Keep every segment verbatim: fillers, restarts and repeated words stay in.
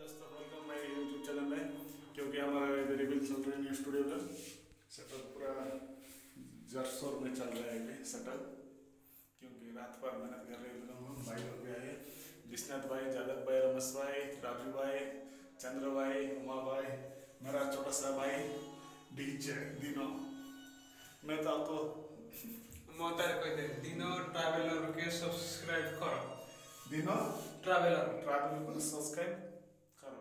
दोस्तों welcome my YouTube channel में। क्योंकि हमारा रिवील चल रहा है न्यू स्टूडियो का सेटअप पूरा जरसोर में चल रहा है ये सेटअप, क्योंकि रात भर मेहनत कर रहे हैं हम भाई लोग भी आए, विश्वनाथ भाई, जादव भाई, रमेश भाई, राजू भाई, चंद्र भाई, उमा भाई, मेरा छोटा सा भाई डीजे दिनो। मैं तो आपको मोतर कहते दिनो ट्रैवलर के सब्सक्राइब करो, दिनो ट्रैवलर ट्रैवलर को सब्सक्राइब करो।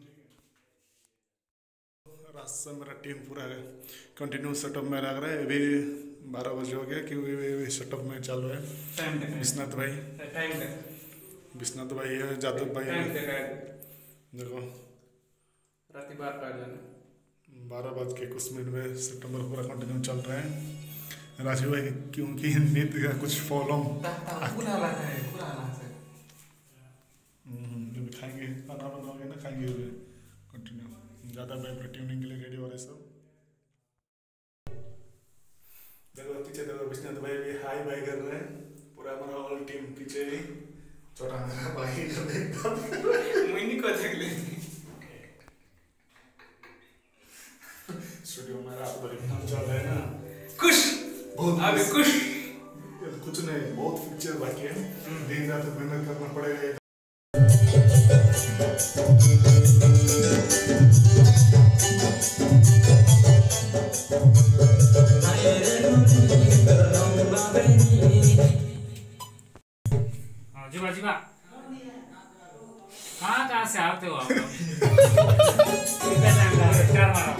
रास्ता मेरा टीम पूरा कंटिन्यू सेटअप में लग रहा है। अभी बारह बजे हो गया क्योंकि अभी सेटअप में चल रहा है। विश्वनाथ भाई टाइम दे विश्वनाथ भाई है, जादव भाई टाइम है। दे देखो रात बार कर लेना बारह बज के कुछ मिनट में सेटअप में पूरा कंटिन्यू चल रहा है। राजू भाई क्योंकि नृत्य का कुछ प्रॉब्लम पूरा लगा है पूरा लगा है। जब खाएंगे खाना बनाओगे ना, खाएंगे कंटिन्यू ज़्यादा भाई ट्यूनिंग के लिए रेडी हो रहे सब। देखो पीछे देखो विश्वनाथ भाई भी हाई बाई कर रहे हैं, पूरा हमारा ऑल टीम पीछे ही। छोटा मेरा भाई मुइनी को देख ले स्टूडियो में रात भर काम चल रहा है ना। खुश बहुत अभी खुश कुछ नहीं, बहुत पिक्चर बाकी है, दिन रात मेहनत करना पड़ेगा। जीवा जीवा कहाँ कहाँ से आते हो आप लोग? कितना टाइम लगा है? चार मारो।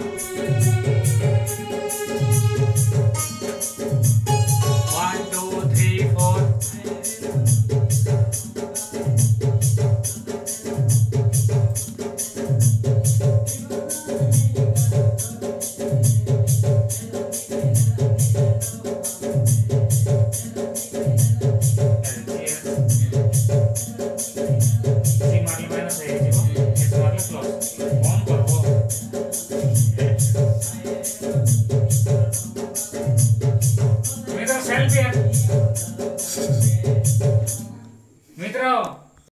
One, two, three, four. Sí, Marley, menos ahí, chico. Es Marley Plus. On, por favor.